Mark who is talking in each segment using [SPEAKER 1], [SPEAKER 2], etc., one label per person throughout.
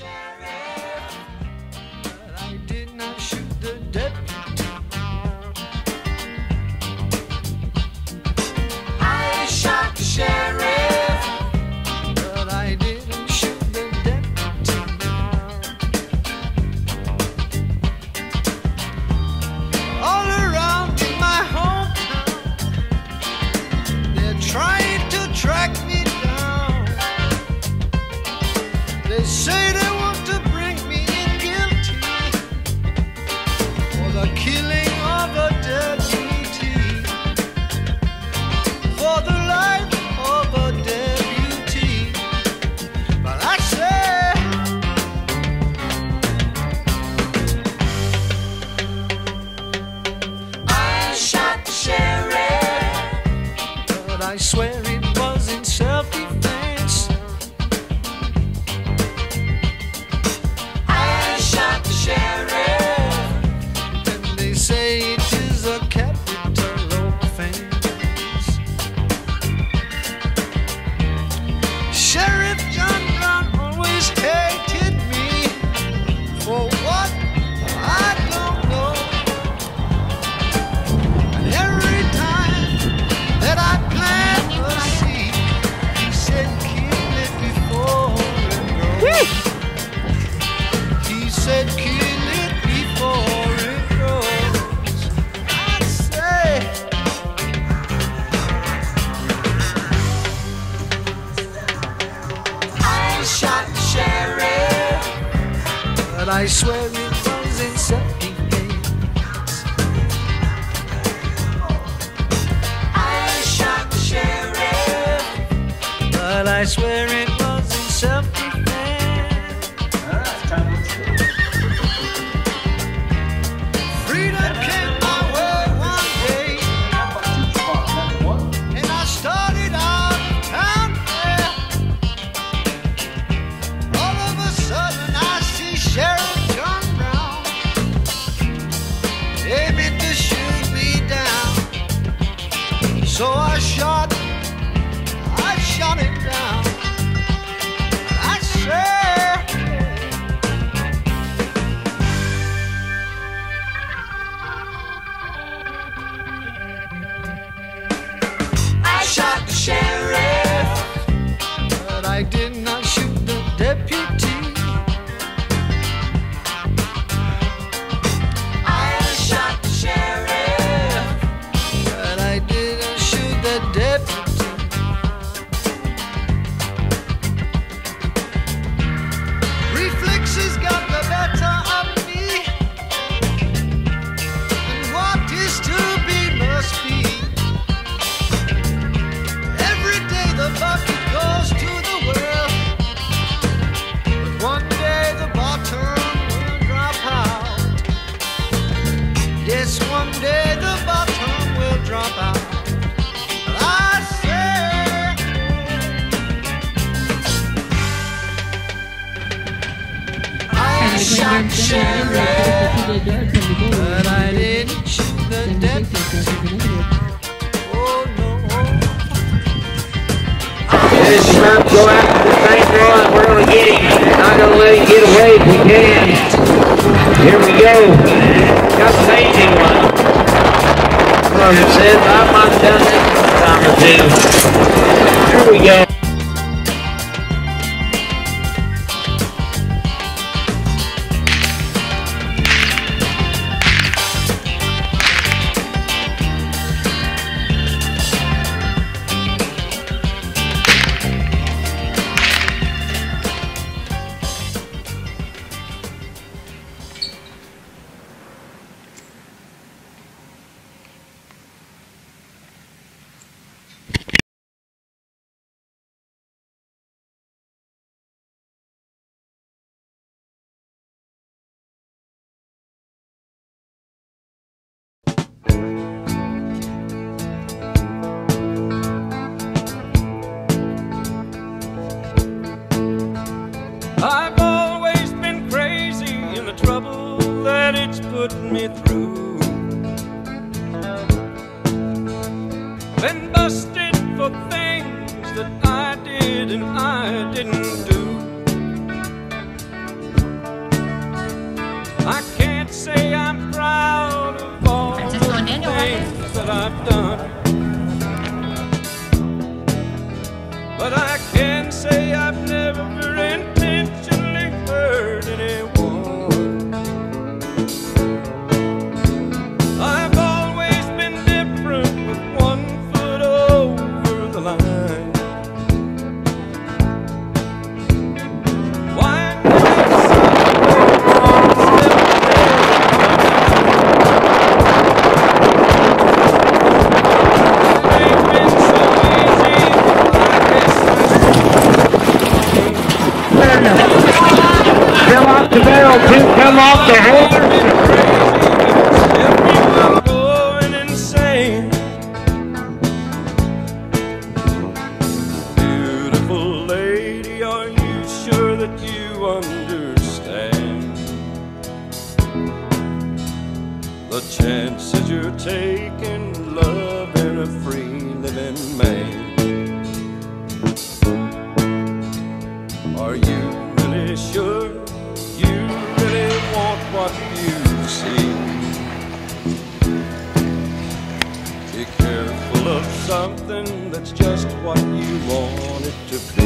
[SPEAKER 1] sheriff, but I did not shoot the deputy. I shot the sheriff, but I didn't shoot the deputy. All around in my hometown, they're trying to track me down. They say they want to bring me in guilty for the killing of a deputy, for the life of a deputy. But I say, I shot the sheriff, but I swear it was in self-defense. I shot the sheriff, and they say it is a capital offense. Sheriff John Brown always hated me for what I don't know. And every time that I plant a seed, he said kill it before it grows. He said kill it before it grows. I say, I shot the sheriff, but I swear it was in self-defense. I shot the sheriff, but I swear it was in self-defense. Freedom came my way one day, and I started out down there. All of a sudden I see Sheriff John Brown aiming to shoot me down. So I shot him down. I said, I shot the sheriff, but I did not shoot the deputy. I shot the sheriff, but I didn't shoot the deputy. Reflexes got the better of me, and what is to be must be. Every day the bucket goes to the well, but one day the bottom will drop out. Yes, one day the bottom will drop out. But I say, I shot the sheriff, but I didn't shoot the deputy. Oh no.
[SPEAKER 2] This shrimp go after the same draw, and we're going to get him. Not going to let him get away if we can. Here we go. Got the amazing one. Brother says I might have done this a time or two. Here we go.
[SPEAKER 1] I've always been crazy in the trouble that it's put me through. Been busted for things that I did and I didn't do. say I'm proud of all the things that I've done, but I can say I've never intentionally hurt anyone. I've always been different with 1 foot over the line.
[SPEAKER 2] Come off the barrel, two, come off the horse.
[SPEAKER 1] I'm going insane. Beautiful lady, are you sure that you understand the chances you're taking, loving a free living man? Are you really sure you really want what you see? Be careful of something that's just what you want it to be.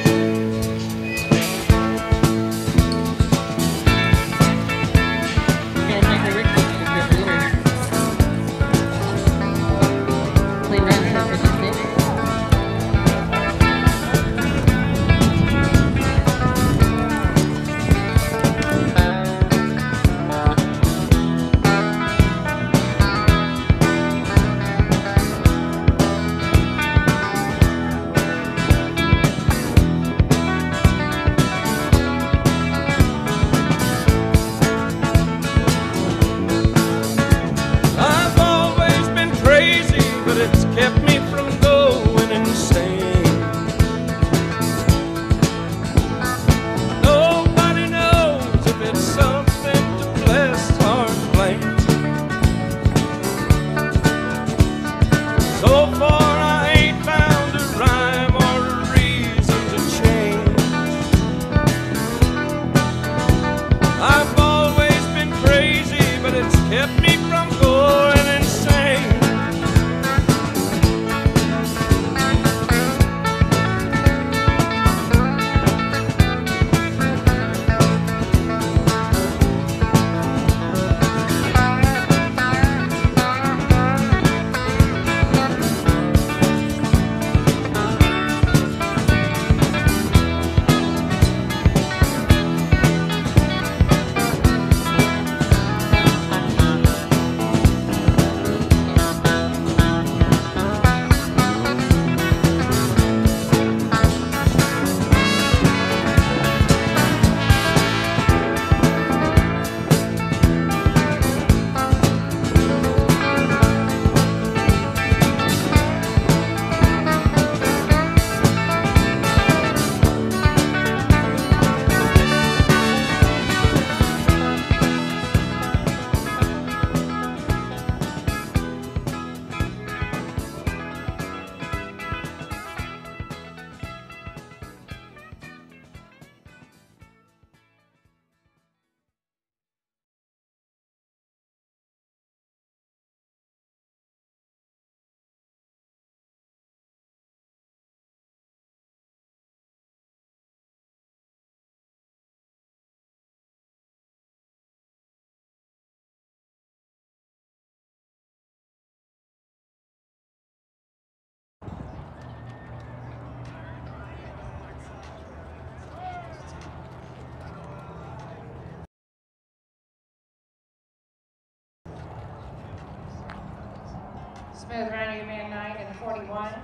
[SPEAKER 3] Smooth running man 9 and 41.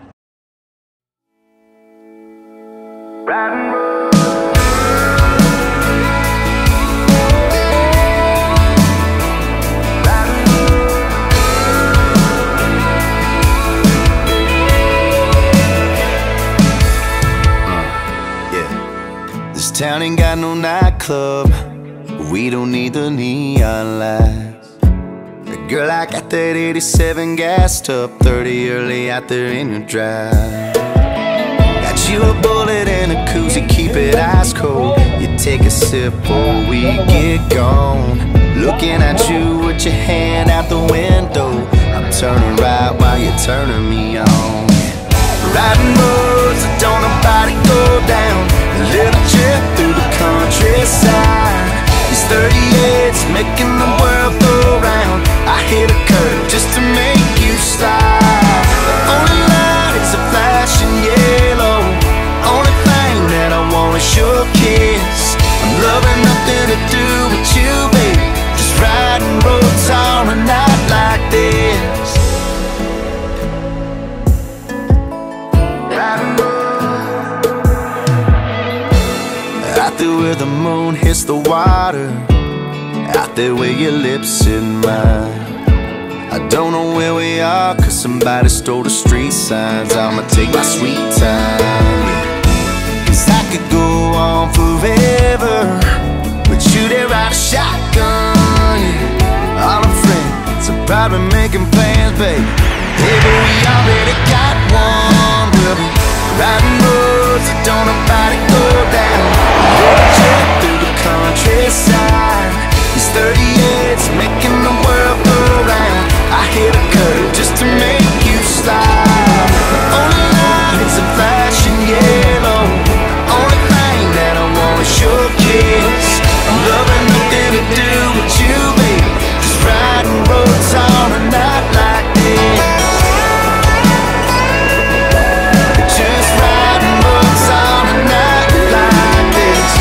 [SPEAKER 4] This town ain't got no nightclub. We don't need the neon lights. Girl, I got that 87 gassed up, 30 early out there in your drive. Got you a bullet and a koozie, keep it ice cold. You take a sip or we get gone. looking at you with your hand out the window. I'm turning right while you're turning me on. Riding roads that don't nobody go down, a little trip through the countryside. These 38's making the world go round. I hit a curve just to make you slide. The only light is a flashing yellow. Only thing that I want is your kiss. I'm loving nothing to do with you, baby. Just riding roads on a night like this. Riding roads out there where the moon hits the water, out there where your lips in mine. I don't know where we are, cause somebody stole the street signs. I'ma take my sweet time, yeah. Cause I could go on forever with you there, ride a shotgun, yeah. All our friends are probably making plans, baby. Maybe we already got one. We'll be riding roads that don't nobody go down, little trip through the countryside. These 38's making the world go round. I hit a curve just to make you slide. The only light is a flashing yellow. Only thing that I want is your kiss. I'm loving nothing to do with you, baby. Just riding roads on a night like this. Just riding roads on a night like this.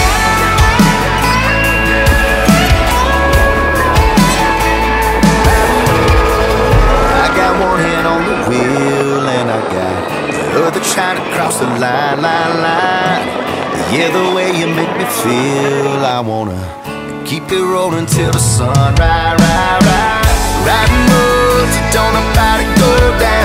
[SPEAKER 4] I got one hand on the wheel and I got the other trying to cross the line. Yeah, the way you make me feel, I wanna keep it rolling till the sun rise. Riding roads that don't nobody go down.